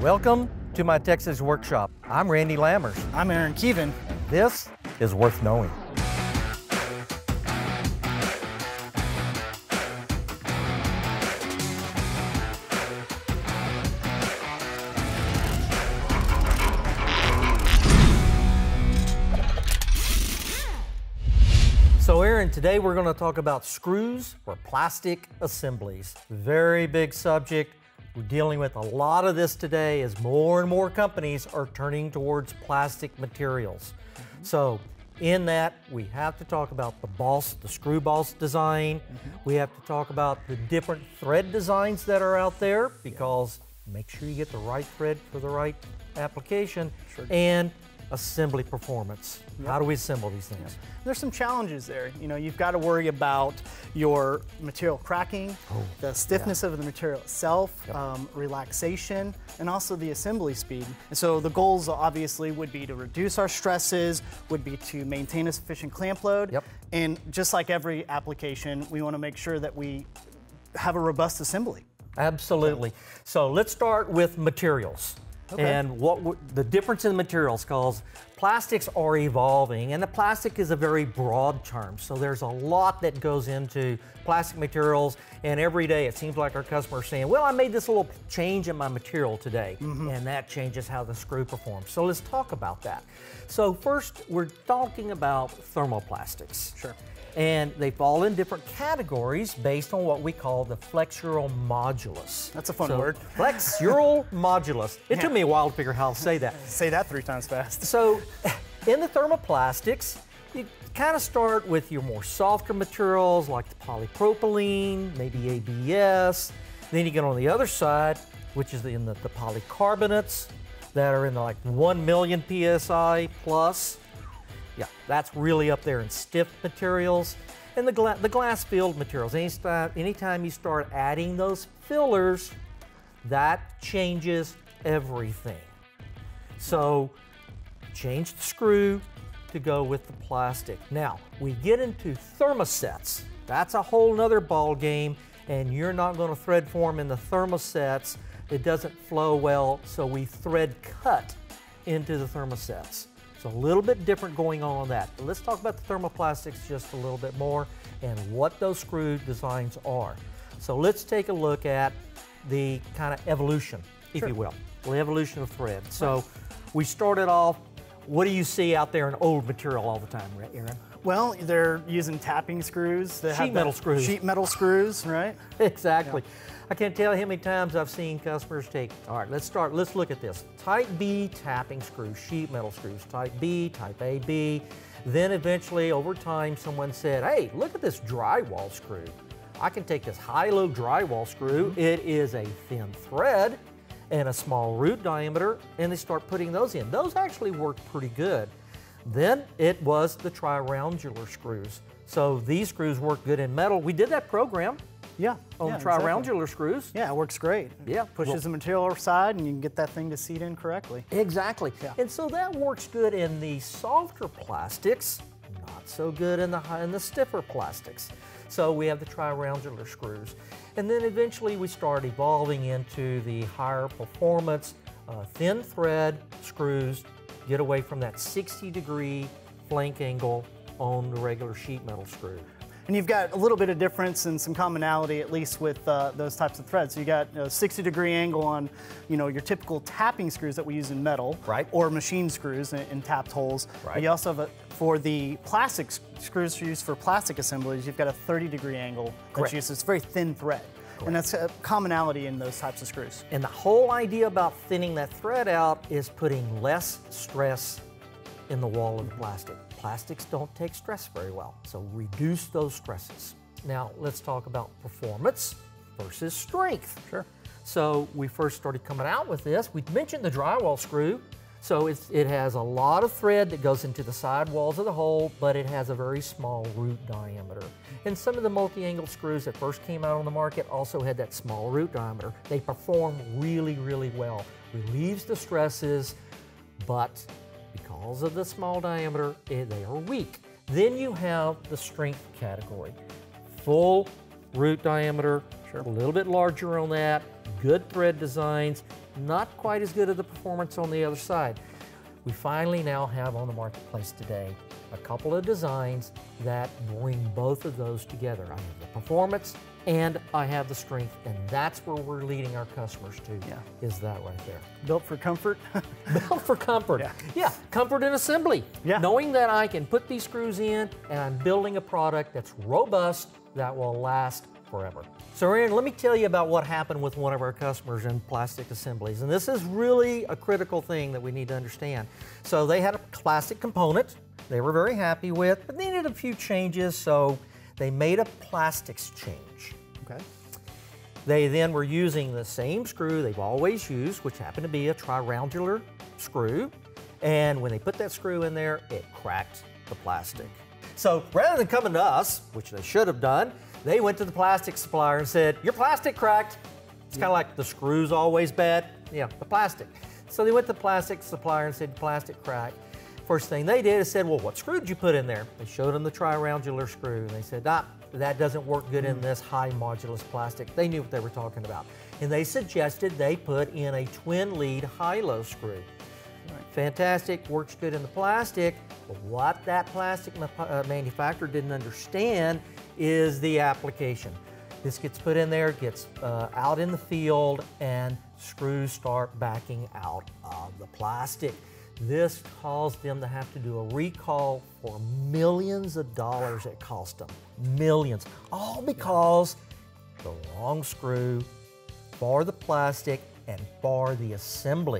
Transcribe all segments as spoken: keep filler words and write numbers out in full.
Welcome to my Texas workshop. I'm Randy Lammers. I'm Aaron Keevan. This is Würth Knowing. So Aaron, today we're going to talk about screws for plastic assemblies. Very big subject. We're dealing with a lot of this today as more and more companies are turning towards plastic materials. Mm-hmm. So in that, we have to talk about the boss, the screw boss design. Mm-hmm. We have to talk about the different thread designs that are out there, because make sure you get the right thread for the right application. Sure. And assembly performance. Yep. How do we assemble these things? Yep. There's some challenges there. You know, you've got to worry about your material cracking, oh, the stiffness yeah. of the material itself, yep. um, relaxation, and also the assembly speed. And so the goals obviously would be to reduce our stresses, would be to maintain a sufficient clamp load, yep. and just like every application, we want to make sure that we have a robust assembly. Absolutely. So let's start with materials. Okay. And what the difference in the materials, because plastics are evolving, and the plastic is a very broad term. So there's a lot that goes into plastic materials, and every day it seems like our customers are saying, well, I made this little change in my material today, mm-hmm. and that changes how the screw performs. So let's talk about that. So first, we're talking about thermoplastics. Sure. And they fall in different categories based on what we call the flexural modulus. That's a fun so, word. Flexural modulus. It yeah. took me a while to figure out how to say that. Say that three times fast. So in the thermoplastics, you kind of start with your more softer materials like the polypropylene, maybe A B S. Then you get on the other side, which is in the, the polycarbonates that are in the like one million P S I plus. Yeah, that's really up there in stiff materials. And the, gla the glass-filled materials, anytime, anytime you start adding those fillers, that changes everything. So change the screw to go with the plastic. Now, we get into thermosets. That's a whole nother ball game, and you're not going to thread form in the thermosets. It doesn't flow well, so we thread cut into the thermosets. A little bit different going on on that. But let's talk about the thermoplastics just a little bit more and what those screw designs are. So let's take a look at the kind of evolution, if sure. you will, the evolution of thread. So right. we started off, what do you see out there in old material all the time, Aaron? Well, they're using tapping screws. They sheet have metal screws. Sheet metal screws, right? Exactly. Yeah. I can't tell you how many times I've seen customers take, all right, let's start, let's look at this. Type B tapping screws, sheet metal screws, type B, type A B. Then eventually over time someone said, hey, look at this drywall screw. I can take this high-low drywall screw, mm-hmm. it is a thin thread and a small root diameter, and they start putting those in. Those actually work pretty good. Then it was the triroundular screws. So these screws work good in metal. We did that program. Yeah, on yeah, triroundular exactly. screws. Yeah, it works great. Yeah. Pushes well, the material aside and you can get that thing to seat in correctly. Exactly. Yeah. And so that works good in the softer plastics, not so good in the high, in the stiffer plastics. So we have the triroundular screws. And then eventually we start evolving into the higher performance, uh, thin thread screws, get away from that sixty degree flank angle on the regular sheet metal screw. And you've got a little bit of difference and some commonality, at least with uh, those types of threads. So you got a sixty degree angle on, you know, your typical tapping screws that we use in metal, right? Or machine screws in, in tapped holes. Right. But you also have a, for the plastic screws used for plastic assemblies, you've got a thirty degree angle that's used. It's very thin thread. Correct. And that's a commonality in those types of screws. And the whole idea about thinning that thread out is putting less stress in the wall of the plastic. Plastics don't take stress very well, so reduce those stresses. Now let's talk about performance versus strength. Sure. So we first started coming out with this. We mentioned the drywall screw. So it's, it has a lot of thread that goes into the side walls of the hole, but it has a very small root diameter. And some of the multi-angle screws that first came out on the market also had that small root diameter. They perform really, really well. Relieves the stresses, but because of the small diameter, they are weak. Then you have the strength category. Full root diameter, sure. A little bit larger on that, good thread designs, not quite as good at the performance on the other side. We finally now have on the marketplace today a couple of designs that bring both of those together. I have the performance and I have the strength, and that's where we're leading our customers to, yeah. is that right there. Built for comfort. Built for comfort. Yeah. yeah, comfort in assembly. Yeah. Knowing that I can put these screws in and I'm building a product that's robust that will last forever. So Aaron, let me tell you about what happened with one of our customers in Plastic Assemblies. And this is really a critical thing that we need to understand. So they had a plastic component they were very happy with, but needed a few changes, so they made a plastics change. Okay. They then were using the same screw they've always used, which happened to be a triroundular screw. And when they put that screw in there, it cracked the plastic. So rather than coming to us, which they should have done, they went to the plastic supplier and said, your plastic cracked. It's kind of like the screw's always bad. Yeah, the plastic. So they went to the plastic supplier and said, plastic cracked. First thing they did is said, well, what screw did you put in there? They showed them the triroundular screw, and they said, ah, that doesn't work good in this high modulus plastic. They knew what they were talking about. And they suggested they put in a twin lead high-low screw. Right. Fantastic, works good in the plastic, but what that plastic ma uh, manufacturer didn't understand is the application. This gets put in there, gets uh, out in the field, and screws start backing out of the plastic. This caused them to have to do a recall for millions of dollars it cost them. Millions. All because the wrong screw for the plastic and for the assembly.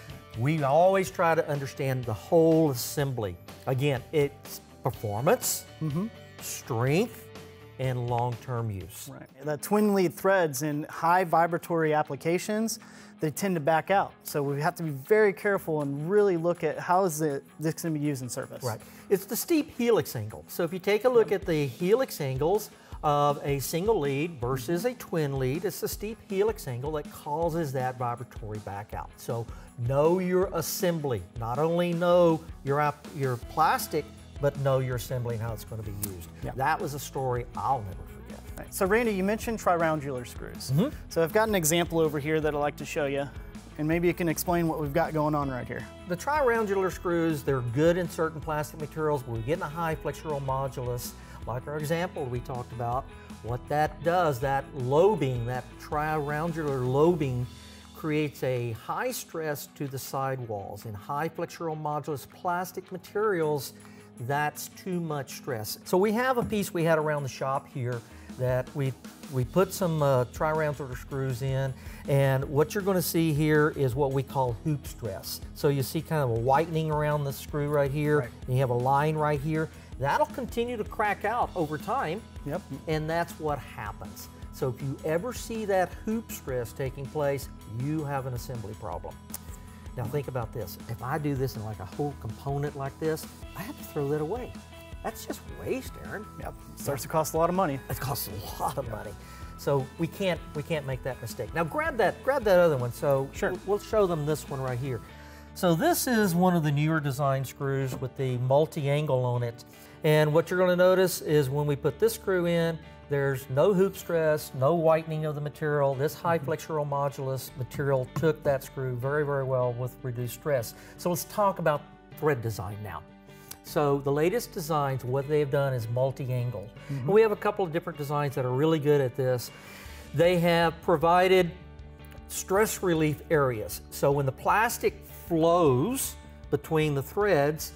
We always try to understand the whole assembly. Again, it's performance, mm-hmm. strength, and long-term use. Right. The twin lead threads in high vibratory applications, they tend to back out. So we have to be very careful and really look at how is it, this going to be used in service. Right. It's the steep helix angle. So if you take a look at the helix angles of a single lead versus a twin lead, it's the steep helix angle that causes that vibratory back out. So know your assembly. Not only know your, your plastic, but know your assembly and how it's going to be used. Yeah. That was a story I'll never forget. Right. So Randy, you mentioned triroundular screws. Mm-hmm. So I've got an example over here that I'd like to show you, and maybe you can explain what we've got going on right here. The triroundular screws, they're good in certain plastic materials, but we're getting a high flexural modulus, like our example we talked about. What that does, that lobing, that triroundular lobing, creates a high stress to the sidewalls. In high flexural modulus plastic materials, that's too much stress. So we have a piece we had around the shop here that we we put some uh, triroundular screws in, and what you're going to see here is what we call hoop stress. So you see kind of a whitening around the screw right here, right. And you have a line right here. That'll continue to crack out over time, yep. And that's what happens. So if you ever see that hoop stress taking place, you have an assembly problem. Now think about this. If I do this in like a whole component like this, I have to throw that away. That's just waste, Aaron. Yep. Starts to cost a lot of money. It costs a lot of money. So we can't we can't make that mistake. Now grab that grab that other one. So sure. We'll show them this one right here. So this is one of the newer design screws with the multi-angle on it. And what you're going to notice is when we put this screw in, there's no hoop stress, no whitening of the material. This high flexural modulus material took that screw very, very well with reduced stress. So let's talk about thread design now. So the latest designs, what they've done is multi-angle. Mm-hmm. We have a couple of different designs that are really good at this. They have provided stress relief areas. So when the plastic flows between the threads,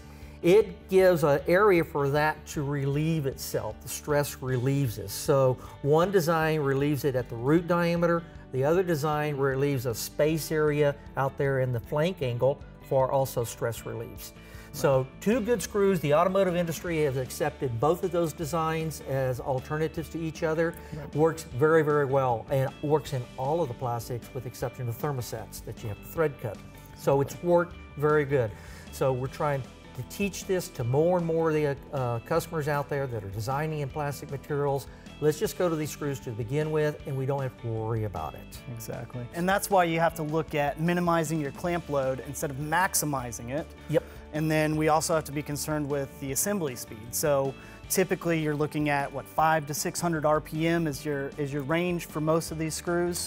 it gives an area for that to relieve itself. The stress relieves it. So one design relieves it at the root diameter. The other design relieves a space area out there in the flank angle for also stress reliefs. Right. So two good screws. The automotive industry has accepted both of those designs as alternatives to each other. Right. Works very, very well, and works in all of the plastics with the exception of thermosets that you have to thread cut. So it's worked very good. So we're trying to teach this to more and more of the uh, customers out there that are designing in plastic materials. Let's just go to these screws to begin with, and we don't have to worry about it. Exactly. And that's why you have to look at minimizing your clamp load instead of maximizing it. Yep. And then we also have to be concerned with the assembly speed. So typically you're looking at what, five to six hundred R P M is your is your range for most of these screws.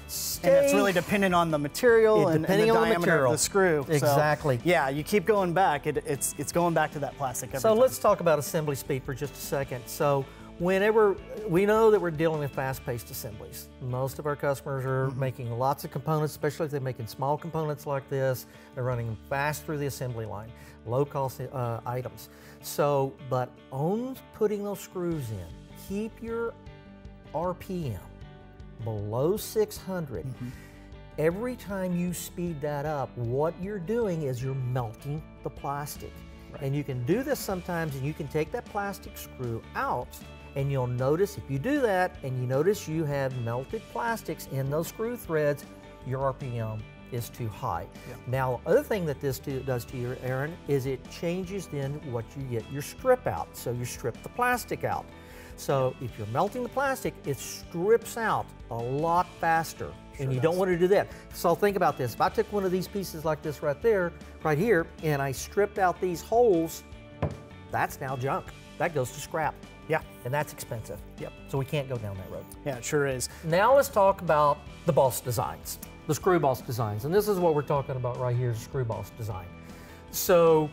stay. And it's really dependent on the material It, and, and the depending on the diameter material. of the screw. So, Exactly. yeah, you keep going back, it, it's, it's going back to that plastic every So time. let's talk about assembly speed for just a second. So whenever, we know that we're dealing with fast-paced assemblies. Most of our customers are mm-hmm. making lots of components, especially if they're making small components like this. They're running them fast through the assembly line, low-cost uh, items. So, but on putting those screws in, keep your R P M below six hundred. Mm-hmm. Every time you speed that up, what you're doing is you're melting the plastic. Right. And you can do this sometimes, and you can take that plastic screw out, and you'll notice if you do that, and you notice you have melted plastics in those screw threads, your R P M is too high. Yeah. Now, the other thing that this do, does to you, Aaron, is it changes then what you get your strip out. So you strip the plastic out. So if you're melting the plastic, it strips out a lot faster. Sure and you does. Don't want to do that. So think about this. If I took one of these pieces like this right there, right here, and I stripped out these holes, that's now junk. That goes to scrap. Yeah. And that's expensive. Yep. So we can't go down that road. Yeah, it sure is. Now let's talk about the boss designs, the screw boss designs. And this is what we're talking about right here, is screw boss design. So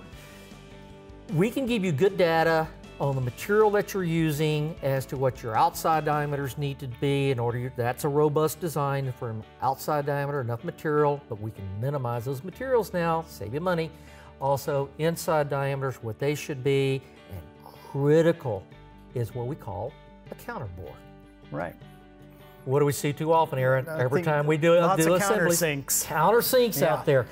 we can give you good data on the material that you're using as to what your outside diameters need to be in order, that's a robust design for an outside diameter, enough material, but we can minimize those materials now, save you money. Also, inside diameters, what they should be, and critical is what we call a counterbore. Right. What do we see too often, Aaron? I Every time we do, lots do of assemblies, countersinks. Countersinks Yeah. out there.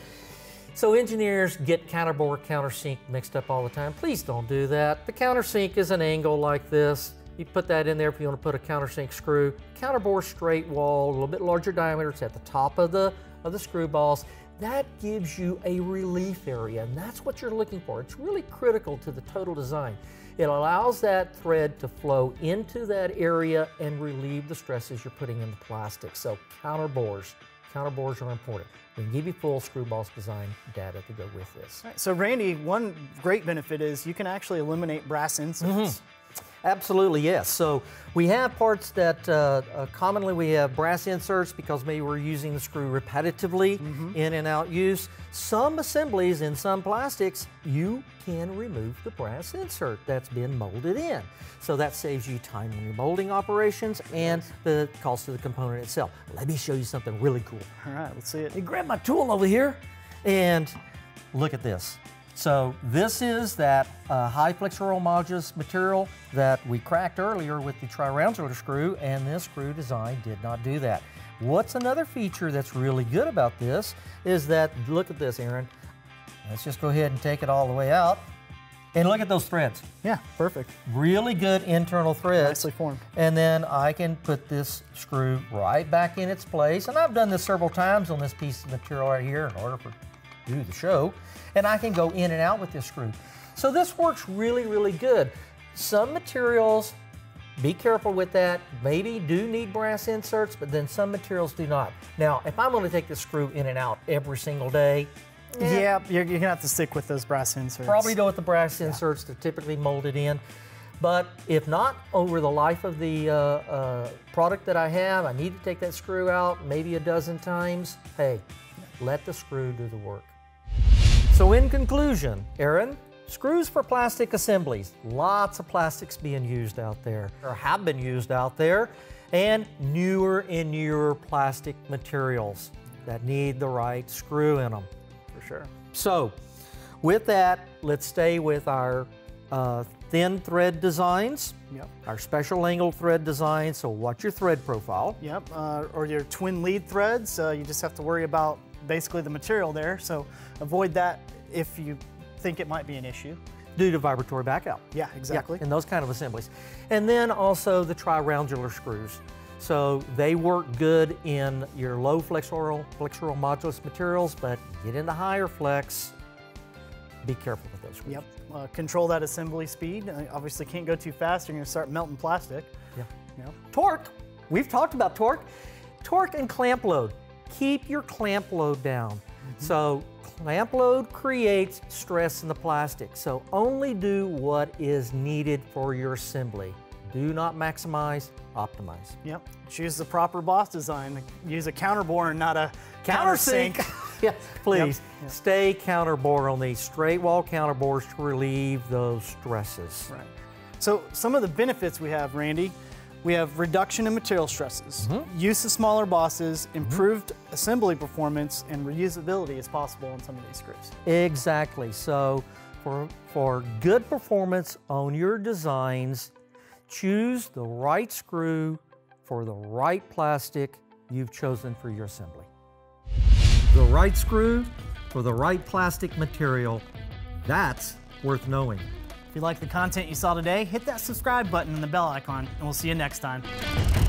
So engineers get counterbore, countersink mixed up all the time. Please don't do that. The countersink is an angle like this. You put that in there if you want to put a countersink screw. Counterbore straight wall, a little bit larger diameter. It's at the top of the, of the screw balls. That gives you a relief area, and that's what you're looking for. It's really critical to the total design. It allows that thread to flow into that area and relieve the stresses you're putting in the plastic. So counterbores, counterbores are important. We can give you full screw boss design data to go with this. Right. So Randy, one great benefit is you can actually eliminate brass inserts. Mm-hmm. Absolutely, yes. So we have parts that uh, uh, commonly we have brass inserts because maybe we're using the screw repetitively mm-hmm. in and out use. Some assemblies in some plastics, you can remove the brass insert that's been molded in. So that saves you time in your molding operations and the cost of the component itself. Let me show you something really cool. All right, let's see it. Hey, grab my tool over here and look at this. So this is that uh, high flexural modulus material that we cracked earlier with the Triround screw, and this screw design did not do that. What's another feature that's really good about this is that, look at this, Aaron. Let's just go ahead and take it all the way out. And look at those threads. Yeah, perfect. Really good internal threads. Nicely formed. And then I can put this screw right back in its place. And I've done this several times on this piece of material right here in order for do the show, and I can go in and out with this screw. So this works really, really good. Some materials, be careful with that, maybe do need brass inserts, but then some materials do not. Now, if I'm going to take this screw in and out every single day, eh, yeah, you're, you're gonna have to stick with those brass inserts. Probably go with the brass yeah. inserts. They're typically molded in. But if not, over the life of the uh, uh, product that I have, I need to take that screw out maybe a dozen times. Hey, let the screw do the work. So in conclusion, Aaron, screws for plastic assemblies. Lots of plastics being used out there, or have been used out there, and newer and newer plastic materials that need the right screw in them. For sure. So with that, let's stay with our uh, thin thread designs, yep. our special angle thread designs. So what's your thread profile? Yep, uh, or your twin lead threads. Uh, you just have to worry about basically the material there, so avoid that if you think it might be an issue. Due to vibratory backout. Yeah, exactly. Yeah, in those kind of assemblies. And then also the tri-roundular screws. So they work good in your low flexural, flexural modulus materials, but get into higher flex, be careful with those screws. Yep, uh, control that assembly speed. Uh, obviously can't go too fast, you're gonna start melting plastic. Yeah. Yep. Torque, we've talked about torque. Torque and clamp load. Keep your clamp load down. Mm-hmm. So clamp load creates stress in the plastic. So only do what is needed for your assembly. Do not maximize, optimize. Yep. Choose the proper boss design. Use a counter bore and not a countersink. Yes, please. Yep. Yep. Stay counter bore on these straight wall counter bores to relieve those stresses. Right. So some of the benefits we have, Randy, we have reduction in material stresses, mm-hmm. use of smaller bosses, improved mm-hmm. assembly performance, and reusability is possible on some of these screws. Exactly. So for, for good performance on your designs, choose the right screw for the right plastic you've chosen for your assembly. The right screw for the right plastic material, that's worth knowing. If you like the content you saw today, hit that subscribe button and the bell icon, and we'll see you next time.